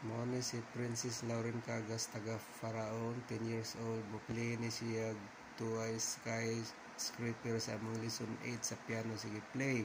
Mao ni si Princess Lauren Cagas, taga Faraon, 10 years old. Bukli ni siya tuwa skyscraper sa among lesson 8 sa piano. Sige, play.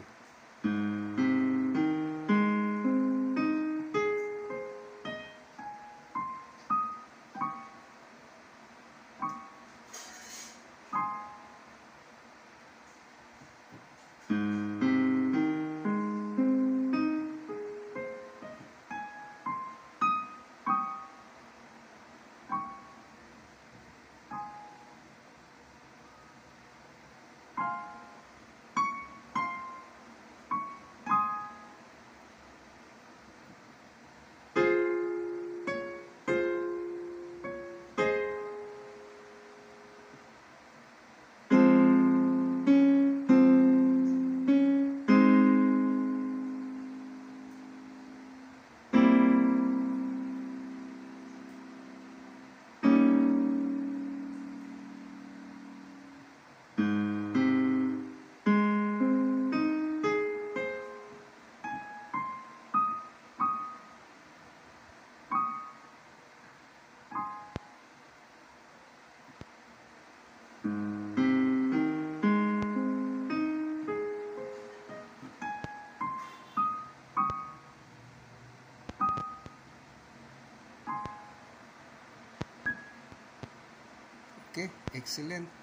Okay, excellent.